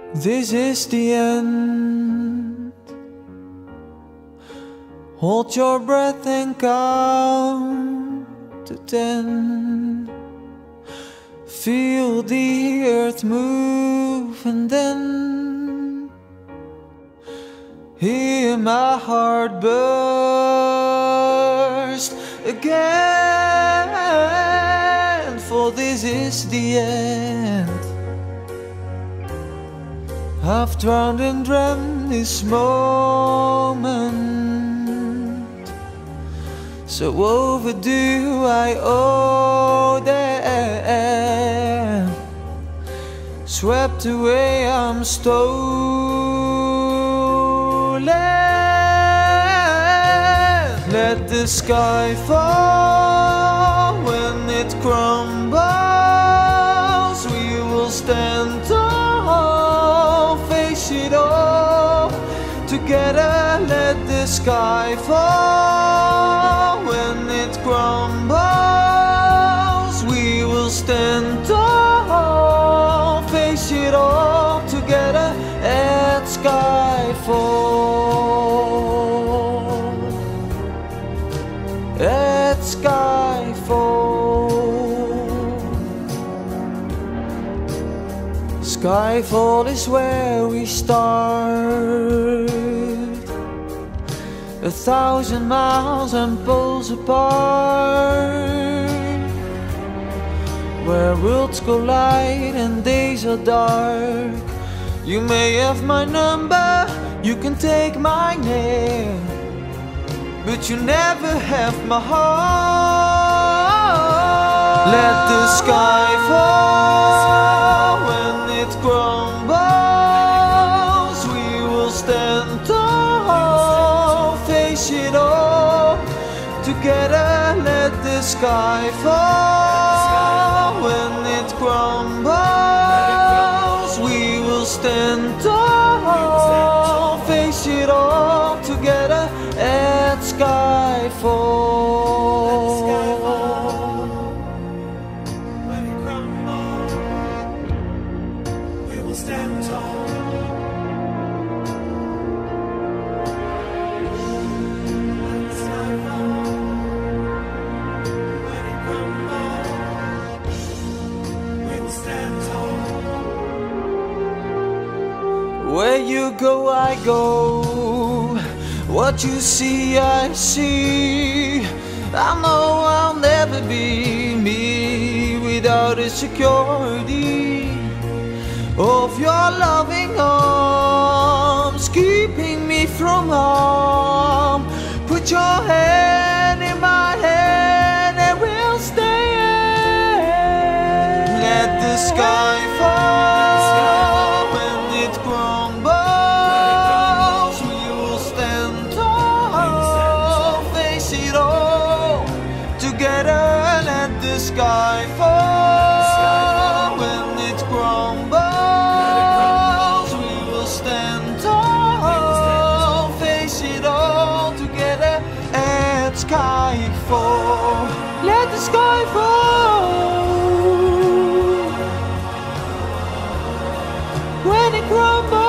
This is the end. Hold your breath and count to 10. Feel the earth move and then hear my heart burst again. For this is the end. I've drowned and dreamt this moment, so overdue I owe them. Swept away, I'm stolen. Let the sky fall. When it crumbles, we will stand tall, face it all together. Let the sky fall. When it crumbles, we will stand tall, face it all together at Skyfall. At Skyfall. Skyfall is where we start, 1,000 miles and poles apart, where worlds collide and days are dark. You may have my number, you can take my name, but you never have my heart. Let the sky fall. When it crumbles, we will stand tall, face it all together. Let the sky fall. When it crumbles, we will stand tall, face it all together at Skyfall. When it crumbles, we will stand tall. When the sky falls, when it crumbles, we will stand tall. Where you go, I go. What you see, I see. I know I'll never be me without the security of your loving arms, keeping me from harm. Put your hand in my hand and we'll stay. Let the sky fall. When it crumbles, we will stand tall, face it all together. Let the sky fall. When it crumbles, we will stand tall, face it all together at Skyfall. Let the sky fall. When it crumbles,